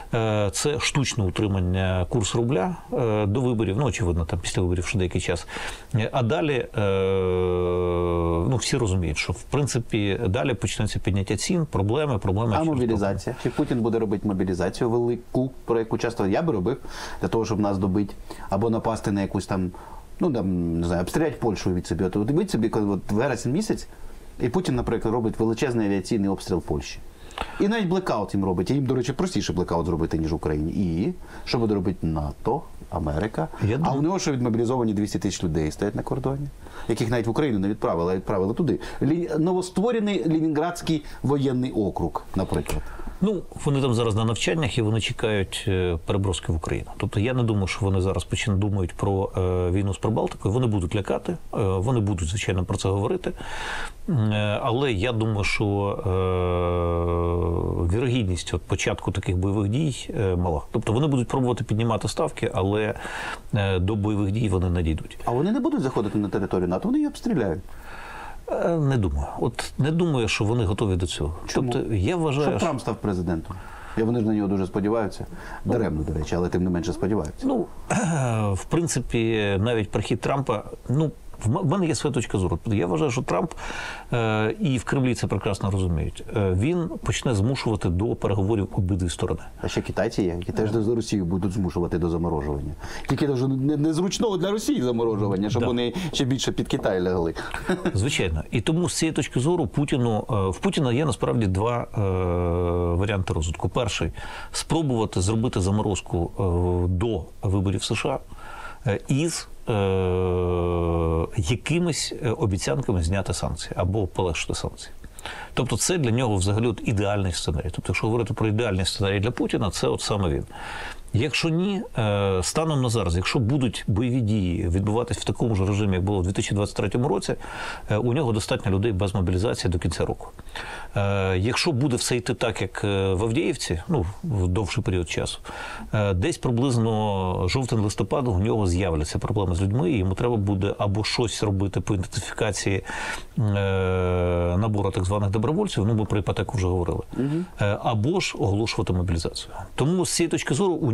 це штучне утримання курсу рубля до виборів, ну, очевидно, там після виборів ще деякий час. А далі, ну, всі розуміють, що, в принципі, далі почнеться підняття цін, проблеми, проблеми. А мобілізація? Чи Путін буде робити мобілізацію велику, про яку часто я би робив, для того, щоб нас добити, або напасти на якусь там, ну, там, не знаю, обстріляти Польщу від собі. От уявіть собі, коли от вересень місяць, і Путін, наприклад, робить величезний авіаційний обстріл Польщі. І навіть блекаут їм робить. І їм, до речі, простіше блекаут зробити, ніж Україні. І що буде робити НАТО, Америка? Я а думаю... у нього що відмобілізовані двісті тисяч людей стоять на кордоні, яких навіть в Україну не відправили, а відправили туди. Лі... Новостворений Ленінградський воєнний округ, наприклад. Ну, вони там зараз на навчаннях і вони чекають переброски в Україну. Тобто я не думаю, що вони зараз почнуть думають про е, війну з Прибалтикою. Вони будуть лякати, е, вони будуть, звичайно, про це говорити. Е, але я думаю, що е, вірогідність от початку таких бойових дій е, мала. Тобто вони будуть пробувати піднімати ставки, але е, до бойових дій вони не дійдуть. А вони не будуть заходити на територію НАТО, вони її обстріляють. Не думаю. От не думаю, що вони готові до цього. Чому? Тобто, я вважаю, щоб Трамп став президентом. І вони ж на нього дуже сподіваються. Даремно, до речі, але тим не менше сподіваються. Ну, в принципі, навіть прихід Трампа, ну, в мене є своя точка зору. Я вважаю, що Трамп, е, і в Кремлі це прекрасно розуміють, е, він почне змушувати до переговорів обидві сторони. А ще китайці є, які теж до Росію будуть змушувати до заморожування. Тільки дуже незручного для Росії заморожування, щоб да. вони ще більше під Китай лягли. Звичайно. І тому з цієї точки зору Путіну, в Путіна є насправді два е, варіанти розвитку. Перший – спробувати зробити заморозку е, до виборів США е, із е, якимись обіцянками зняти санкції або полегшити санкції. Тобто це для нього взагалі от ідеальний сценарій. Тобто, якщо говорити про ідеальний сценарій для Путіна, це от саме він. Якщо ні, станом на зараз, якщо будуть бойові дії відбуватись в такому ж режимі, як було в дві тисячі двадцять третьому році, у нього достатньо людей без мобілізації до кінця року. Якщо буде все йти так, як в Авдіївці, ну, в довший період часу, десь приблизно жовтень-листопад у нього з'являться проблеми з людьми, і йому треба буде або щось робити по ідентифікації набору так званих добровольців, ну, ми про іпотеку вже говорили, угу. або ж оголошувати мобілізацію. Тому з цієї точки зору у нього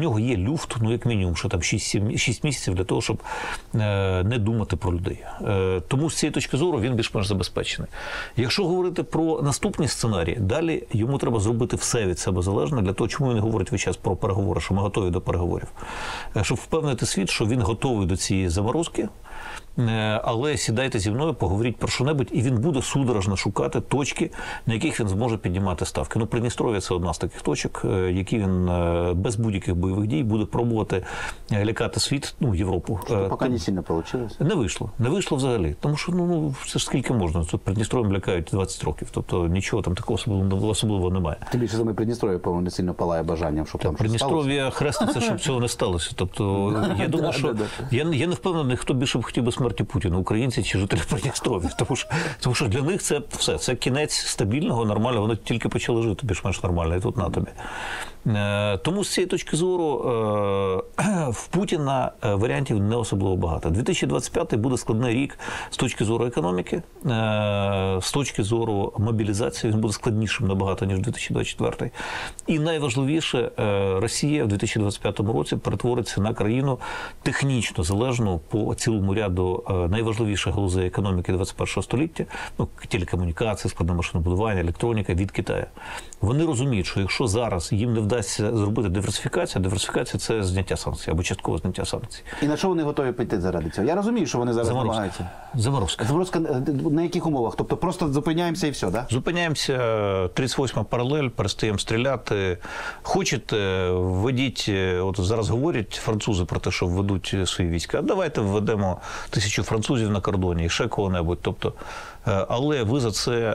нього є люфт, ну як мінімум, що там шість місяців для того, щоб е, не думати про людей. Е, тому з цієї точки зору він більш-менш забезпечений. Якщо говорити про наступні сценарії, далі йому треба зробити все від себе залежне для того, чому він говорить весь час про переговори, що ми готові до переговорів. Е, щоб впевнити світ, що він готовий до цієї заморозки, але сідайте зі мною, поговоріть про що-небудь, і він буде судорожно шукати точки, на яких він зможе піднімати ставки. Ну, Придністров'я – це одна з таких точок, які він без будь-яких бойових дій буде пробувати лякати світ, ну, Європу. Що поки не сильно вийшло? Не вийшло. Не вийшло взагалі. Тому що, ну, це ж скільки можна. Тут Придністров'ям лякають двадцять років. Тобто нічого там такого особливого, особливого немає. Тим більше саме Придністров'я, по-моєму, не сильно палає бажанням, щоб там щось сталося. Придністров'я хреститься, щоб цього не сталося. Тобто, я думаю, що... Я, я не впевнений, хто більше б хотів би смерті Путіна, українці чи жителі Придністров'я. Тому що, тому що для них це все. Це кінець стабільного, нормального. Вони тільки почали жити більш-менш нормально, і тут на тобі. Тому з цієї точки зору в Путіна варіантів не особливо багато. дві тисячі двадцять п'ятий буде складний рік з точки зору економіки, з точки зору мобілізації. Він буде складнішим набагато, ніж дві тисячі двадцять четвертий. І найважливіше, Росія в дві тисячі двадцять п'ятому році перетвориться на країну технічно залежну по цілому ряду найважливіших галузей економіки двадцять першого століття, ну, телекомунікації, складне машинобудування, електроніка від Китаю. Вони розуміють, що якщо зараз їм не вдасться зробити диверсифікацію, диверсифікація – це зняття санкцій або часткове зняття санкцій. І на що вони готові піти заради цього? Я розумію, що вони зараз намагаються. Заморозка. Заморозка на яких умовах? Тобто просто зупиняємося і все, да? Зупиняємося, тридцять восьма паралель, перестаємо стріляти. Хочете, введіть, от зараз говорять французи про те, що введуть свої війська. Давайте введемо тисячу французів на кордоні і ще кого-небудь. Тобто, але ви за це,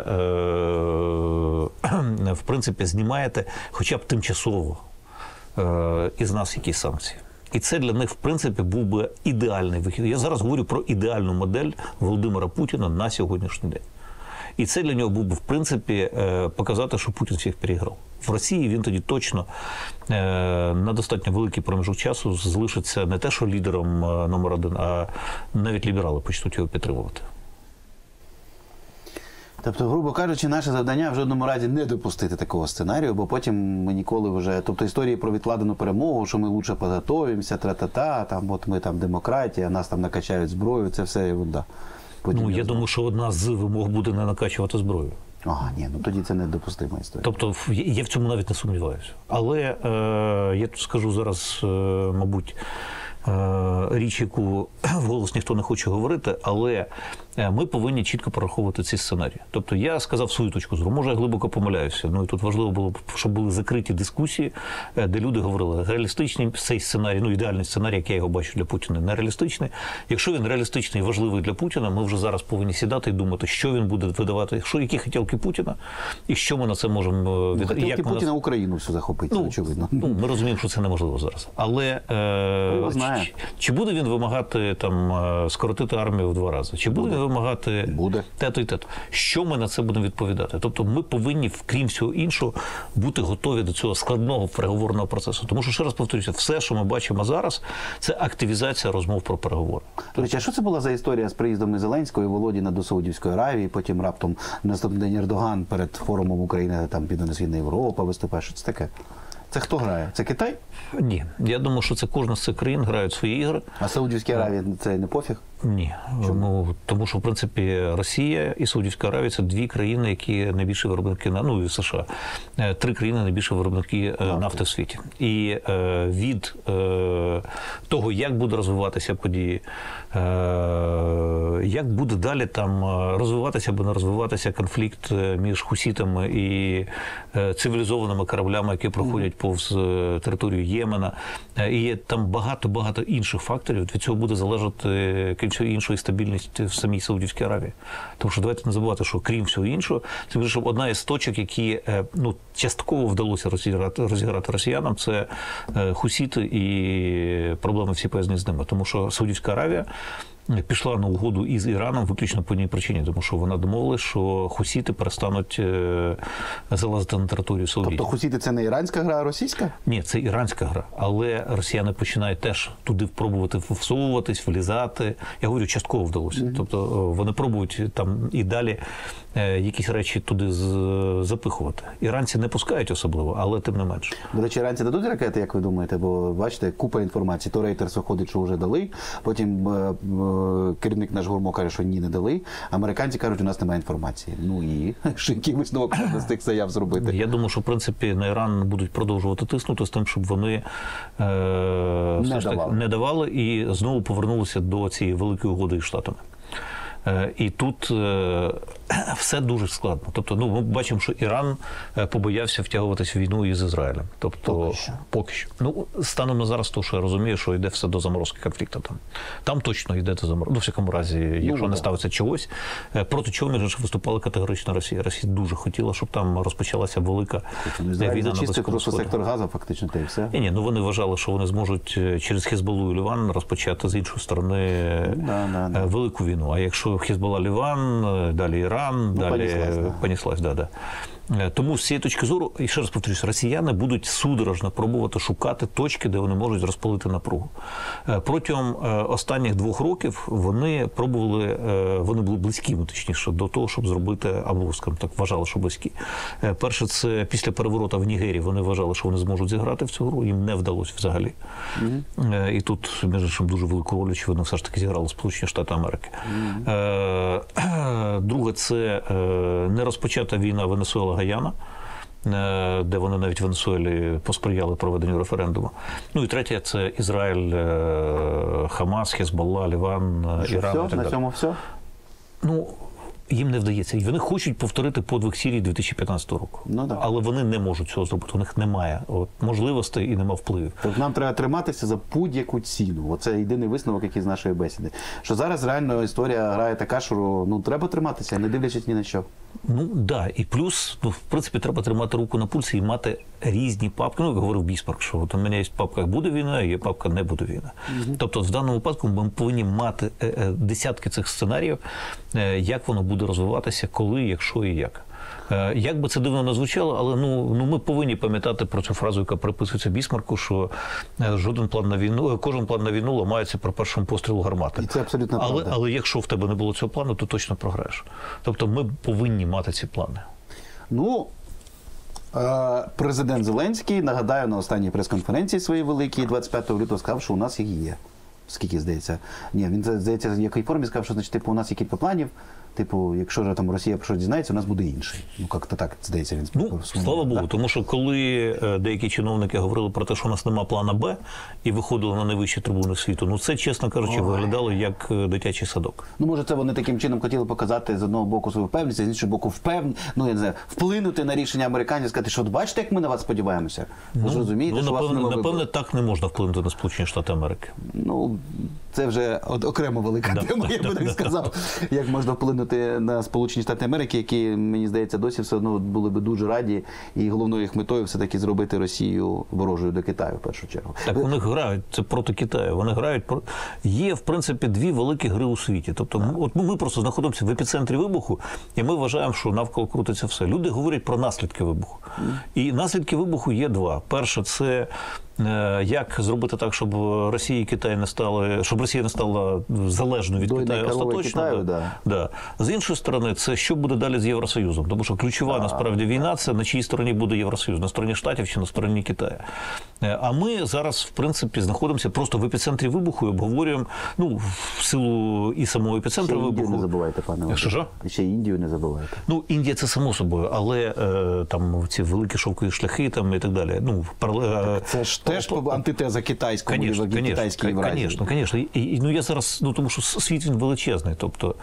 в принципі, знімаєте хоча б тимчасово із нас якісь санкції. І це для них, в принципі, був би ідеальний вихід. Я зараз говорю про ідеальну модель Володимира Путіна на сьогоднішній день. І це для нього був би, в принципі, показати, що Путін всіх переіграв. В Росії він тоді точно на достатньо великий проміжок часу залишиться не те, що лідером номер один, а навіть ліберали почнуть його підтримувати. Тобто, грубо кажучи, наше завдання в жодному разі не допустити такого сценарію, бо потім ми ніколи вже... Тобто історії про відкладену перемогу, що ми лучше підготовимося, тра-та-та, там, от ми там демократія, нас там накачають зброю, це все ерунда. Ну, я думаю, що одна з вимог буде не накачувати зброю. Ага, ні, ну тоді це недопустима історія. Тобто, я в цьому навіть не сумніваюся. Але е, я тут скажу зараз, е, мабуть, річ, яку вголос ніхто не хоче говорити, але ми повинні чітко прораховувати ці сценарії. Тобто я сказав свою точку зору, може я глибоко помиляюся, ну і тут важливо було, щоб були закриті дискусії, де люди говорили, реалістичний цей сценарій, ну ідеальний сценарій, як я його бачу для Путіна, нереалістичний. Якщо він реалістичний і важливий для Путіна, ми вже зараз повинні сідати і думати, що він буде видавати, що, які хотілки Путіна, і що ми на це можемо віддати. Хотілки як Путіна на... Україну все захопить, ну, очевидно. Ну, ми розуміємо, що це неможливо зараз. Але е... чи, чи буде він вимагати там скоротити армію в два рази? Чи буде, буде. він вимагати буде. те-то і те-то? Що ми на це будемо відповідати? Тобто ми повинні, крім всього іншого, бути готові до цього складного переговорного процесу. Тому що, ще раз повторюся, все, що ми бачимо зараз, це активізація розмов про переговори. До речі, а що це була за історія з приїздом Зеленського і Володіна до Саудівської Аравії, потім раптом наступний день Ердоган перед форумом України, там піде на Східна Європа виступає? Що це таке? Це хто грає? Це Китай? Ні. Я думаю, що це кожна з цих країн грають свої ігри. А Саудівській Аравії це не пофіг? Ні. Чому? Тому що, в принципі, Росія і Саудівська Аравія – це дві країни, які найбільші виробники, ну і США, три країни найбільші виробники а, нафти в світі. І е, від е, того, як буде розвиватися події, е, як буде далі там розвиватися або не розвиватися конфлікт між хусітами і е, цивілізованими кораблями, які проходять повз територію Ємена, і є там багато-багато інших факторів, від цього буде залежати, крім всього іншої, стабільність в самій Саудівській Аравії. Тому що давайте не забувати, що крім всього іншого, це більше одна із точок, які, ну, частково вдалося розіграти, розіграти росіянам, це хусіти і проблеми всі пов'язані з ними. Тому що Саудівська Аравія пішла на угоду із Іраном виключно по одній причині, тому що вона домовилася, що хусіти перестануть залазити на територію Саудів. Тобто хусіти – це не іранська гра, а російська? Ні, це іранська гра. Але росіяни починають теж туди пробувати всовуватись, влізати. Я говорю, частково вдалося. Mm-hmm. Тобто вони пробують там і далі якісь речі туди запихувати. Іранці не пускають особливо, але тим не менше. До речі, іранці дадуть ракети, як ви думаєте? Бо, бачите, купа інформації. То Рейтерс виходить, що вже дали, потім е, е, керівник наш Гурмо каже, що ні, не дали. Американці кажуть, у нас немає інформації. Ну і який висновок можна з цих заяв зробити? Я думаю, що, в принципі, на Іран будуть продовжувати тиснути з тим, щоб вони е, не, ж давали. Так, не давали і знову повернулися до цієї великої угоди із Штатами. І тут все дуже складно. Тобто, ну, ми бачимо, що Іран побоявся втягуватися в війну із Ізраїлем. Тобто, поки що. Поки що. Ну, станом на зараз, то, що я розумію, що йде все до заморозки конфлікту там. Там точно йде до заморозки. Ну, в всякому разі, якщо ну, не да. ставиться чогось, проти чого, між іншим, виступала категорично Росія. Росія дуже хотіла, щоб там розпочалася велика Ізраїль війна на зачистив просто Близькому сектор Газа, фактично, та й все. Ні, ні, ну вони вважали, що вони зможуть через Хезболу і Ліван розпочати з іншої сторони да, да, да. велику війну. А якщо Хезбола, Ліван, далі Іран, ну, далі понеслась, да. понеслась, да, да. Тому з цієї точки зору, і ще раз повторюсь, росіяни будуть судорожно пробувати шукати точки, де вони можуть розпалити напругу. Протягом останніх двох років вони пробували, вони були близькі, точніше, до того, щоб зробити, або, скажімо так, вважали, що близькі. Перше, це після переворота в Нігерії вони вважали, що вони зможуть зіграти в цю гру, їм не вдалося взагалі. Mm-hmm. І тут, між іншим, дуже велику роль, очевидно, все ж таки зіграли Сполучені Штати Америки. Mm-hmm. Друге, це не розпочата війна Венесуела-Гаяна, де вони навіть в Венесуелі посприяли проведенню референдуму. Ну і третє – це Ізраїль, Хамас, Хезболла, Ліван, що, Іран. все? І так На далі. цьому все? Ну, їм не вдається. І вони хочуть повторити подвиг Сирії дві тисячі п'ятнадцятого року. Ну, да. Але вони не можуть цього зробити. У них немає от, можливостей і немає впливів. Тобто нам треба триматися за будь-яку ціну. Оце єдиний висновок, який з нашої бесіди. Що зараз реально історія грає така, що ну, треба триматися, не дивлячись ні на що. Ну, так. Да. І плюс, ну, в принципі, треба тримати руку на пульсі і мати різні папки. Ну, як говорив Бісмарк, що от у мене є папка «Буде війна», і є папка «Не буде війна». Угу. Тобто, в даному випадку ми повинні мати десятки цих сценаріїв, як воно буде розвиватися, коли, якщо і як. Як би це дивно не звучало, але ну, ну ми повинні пам'ятати про цю фразу, яка приписується Бісмарку, що жоден план на війну, кожен план на війну ламається при першому пострілу гармати. І це абсолютно але, правда. Але якщо в тебе не було цього плану, то точно програєш. Тобто ми повинні мати ці плани. Ну, президент Зеленський, нагадаю, на останній прес-конференції своїй великій двадцять п'ятого лютого сказав, що у нас їх є. Скільки, здається? Ні, він, здається, в якій формі сказав, що, значить, типу, у нас є кілька планів. Типу, якщо вже там Росія про що дізнається, у нас буде інший. Ну, як-то так, здається, він Ну, слава Богу, так? Тому що коли деякі чиновники говорили про те, що у нас нема плана Б, і виходили на найвищі трибуни світу, ну це, чесно кажучи, Ой. виглядало як дитячий садок. Ну, може, це вони таким чином хотіли показати з одного боку свою впевненість, з іншого боку впевн... ну, я не знаю, вплинути на рішення американців, сказати, що бачите, як ми на вас сподіваємося? Ви ну, ж розумієте, ну, що напевне, вас напевне, так не можна вплинути на Сполучені Штати Америки. Ну, це вже окремо велика да, тема, да, я би да, так да, сказав. Да. Як можна вплинути на Сполучені Штати Америки, які, мені здається, досі все одно були би дуже раді, і головною їх метою все-таки зробити Росію ворожою до Китаю, в першу чергу. Так, вони грають, це проти Китаю, вони грають, є, в принципі, дві великі гри у світі. Тобто, ми, от ми просто знаходимося в епіцентрі вибуху, і ми вважаємо, що навколо крутиться все. Люди говорять про наслідки вибуху. Mm. І наслідки вибуху є два. Перше, це як зробити так, щоб Росія і Китай не стали, щоб Росія не стала залежною від Дойна Китаю остаточно. Китаю, да. Да. З іншої сторони, це що буде далі з Євросоюзом. Тому що ключова, а, насправді, війна – це на чиїй стороні буде Євросоюз, на стороні Штатів чи на стороні Китаю. А ми зараз, в принципі, знаходимося просто в епіцентрі вибуху і обговорюємо, ну, в силу і самого епіцентру вибуху. Індію не забувайте, пане. Що ж? Ще Індію не забувайте. Ну, Індія – це само собою, але е, там ці великі шовкові шляхи там, і так далі. Ну, парале... Це ж теж антитеза китайському, конечно, китайській Євразії. Звісно, звісно. І, і, ну, я зараз, ну, тому що світ він величезний, тобто,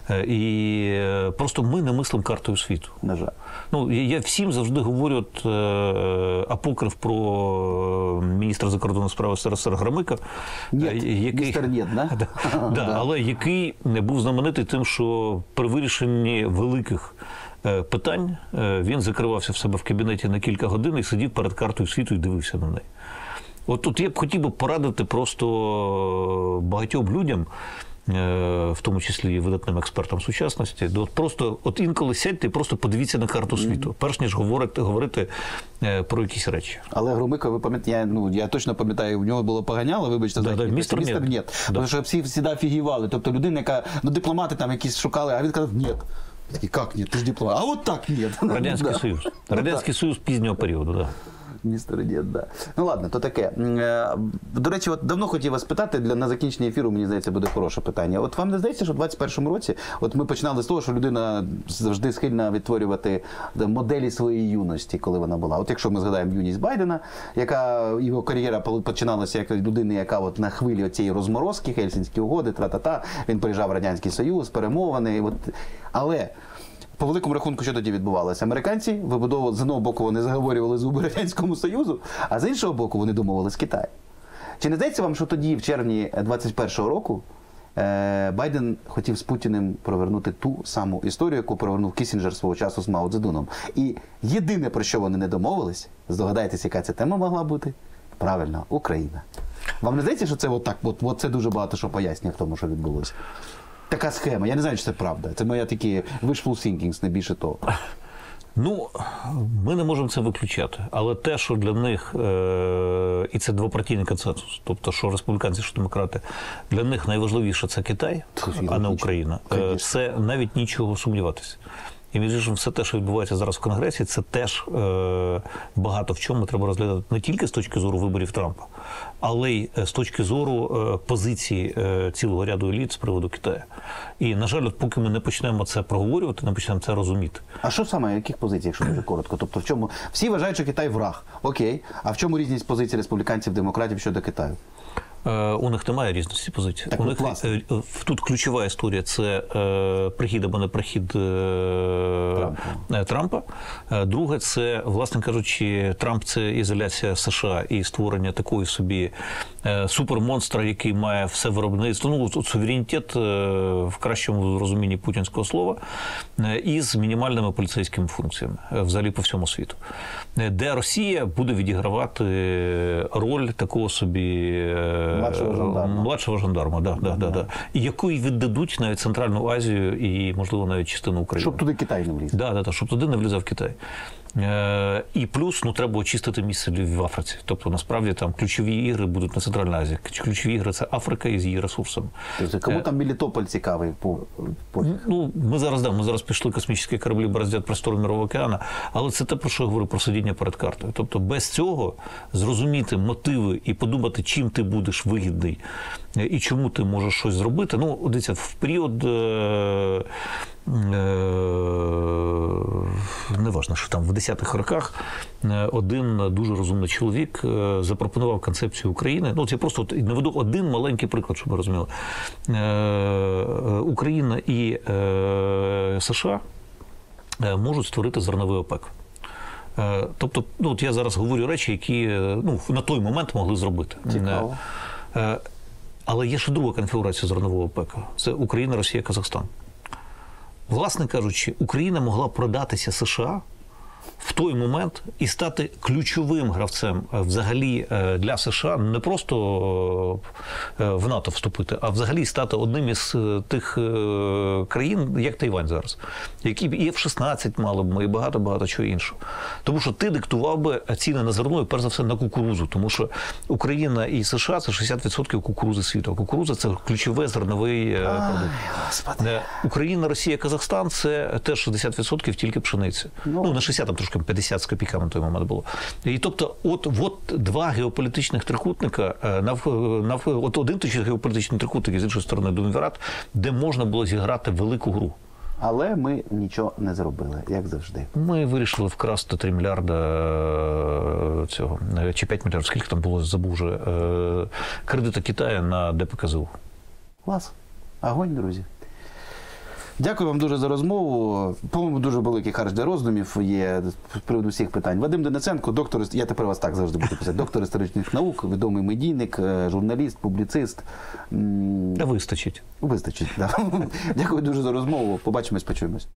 і просто ми не мислимо картою світу. На жаль. Ну, я, я всім завжди говорю от, е, апокриф про міністра закордонних справ СРСР Громика. Нет, який, містер Нет, да? да, да, але який був знаменитий тим, що при вирішенні великих питань він закривався в себе в кабінеті на кілька годин і сидів перед картою світу і дивився на неї. От тут я б хотів би порадити просто багатьом людям, в тому числі і видатним експертам сучасності. От просто от інколи сядьте і просто подивіться на карту світу, перш ніж говорити, говорити про якісь речі. Але Громико, ви пам'ятаєте, я, ну, я точно пам'ятаю, у нього було поганяло, вибачте, да, да, містер містер ні. ні. Тому що всі завжди офігівали. Тобто людина, яка, ну, дипломати там якісь шукали, а він казав, ні. Такий, як ні, ти ж дипломат. А от так ні. Радянський Союз. Радянський Союз пізнього періоду, так. Містер Дід, да. Ну ладно, то таке. До речі, от давно хотів вас питати, для, на закінчення ефіру, мені здається, буде хороше питання. От вам не здається, що в двадцять першому році, от ми починали з того, що людина завжди схильна відтворювати моделі своєї юності, коли вона була. От якщо ми згадаємо юність Байдена, яка його кар'єра починалася як людини, яка от на хвилі цієї розморозки, Гельсінські угоди, тра-та-та, він приїжджав в Радянський Союз, перемовини. От. Але по великому рахунку, що тоді відбувалося? Американці вибудовували, з одного боку вони заговорювали зуби Радянському Союзу, а з іншого боку вони домовилися з Китаєм. Чи не здається вам, що тоді, в червні двадцять першого року, Байден хотів з Путіним провернути ту саму історію, яку провернув Кіссінджер свого часу з Мао Цзедуном? І єдине, про що вони не домовились, здогадаєтесь, яка ця тема могла бути? Правильно, Україна. Вам не здається, що це от так, от, от це дуже багато що пояснює в тому, що відбулося? Така схема. Я не знаю, чи це правда. Це моя такі wishful thinking, не більше того. Ну, ми не можемо це виключати. Але те, що для них, е- і це двопартійний консенсус, тобто, що республіканці, що демократи, для них найважливіше це Китай, а не Україна. Е- це навіть нічого сумніватися. І, між іншим, все те, що відбувається зараз в Конгресі, це теж е- багато в чому треба розглядати не тільки з точки зору виборів Трампа, але й з точки зору е- позиції е- цілого ряду еліт з приводу Китаю. І, на жаль, от поки ми не почнемо це проговорювати, не почнемо це розуміти. А що саме, яких позицій, якщо дуже коротко? Тобто, в чому всі вважають, що Китай враг. Окей. А в чому різність позицій республіканців, демократів щодо Китаю? У них немає різності позицій. Так, у них власне. Тут ключова історія – це е, прихід або не прихід е, Трампа. Трампа. Друге – це, власне кажучи, Трамп – це ізоляція США і створення такої собі е, супермонстра, який має все виробництво, ну, суверенітет е, в кращому розумінні путінського слова, е, із мінімальними поліцейськими функціями, е, взагалі по всьому світу. Де Росія буде відігравати роль такого собі е, Младшого жандарма. Младшого жандарма, да, да, да, да. І якої віддадуть навіть Центральну Азію і, можливо, навіть частину України. Щоб туди Китай не вліз. Да, да, да, щоб туди не влізав Китай. Е, і плюс, ну, треба очистити місце в Африці. Тобто, насправді, там ключові ігри будуть на Центральній Азії. Ключові ігри – це Африка із її ресурсами. Тобто, кому там Мелітополь цікавий? По, по... Ну, ми зараз, да, ми зараз пішли, космічні кораблі бороздять простори Мирового океану, але це те, про що я говорю, про сидіння перед картою. Тобто, без цього зрозуміти мотиви і подумати, чим ти будеш вигідний і чому ти можеш щось зробити. Ну, дивіться, в період, е, е, неважно, що там в десятих роках один дуже розумний чоловік запропонував концепцію України. Ну, це просто от, наведу один маленький приклад, щоб ви розуміли. Е, Україна і е, США можуть створити зерновий ОПЕК. Тобто, ну, от я зараз говорю речі, які, ну, на той момент могли зробити. Цікаво. Але є ще друга конфігурація зернового ОПЕК. Це Україна, Росія, Казахстан. Власне кажучи, Україна могла продатися США в той момент і стати ключовим гравцем взагалі для США, не просто в НАТО вступити, а взагалі стати одним із тих країн, як Тайвань зараз, які і еф шістнадцять мали б ми, і багато-багато чого іншого. Тому що ти диктував би ціни на зерно, і перш за все на кукурузу, тому що Україна і США – це шістдесят відсотків кукурузи світу, а кукуруза – це ключовий зерновий продукт. Господи. Україна, Росія, Казахстан – це теж шістдесят відсотків тільки пшениці. Ну, ну не шістдесят, там трошки п'ятдесят з копійками на той момент було. І тобто, от, от два геополітичних трикутника, нав, нав, от один той геополітичний трикутник, з іншої сторони Думвірат, де можна було зіграти велику гру. Але ми нічого не зробили, як завжди. Ми вирішили вкрасти три мільярда цього, чи п'ять мільярдів, скільки там було, забув вже, кредита Китаю на де пе ка зе у. Клас. Огонь, друзі. Дякую вам дуже за розмову. По-моєму, дуже великий харч для роздумів є з приводу всіх питань. Вадим Денисенко, доктор, я тепер вас так завжди буду писати, доктор історичних наук, відомий медійник, журналіст, публіцист. Вистачить. Вистачить, так. Да. Дякую дуже за розмову. Побачимось, почуємось.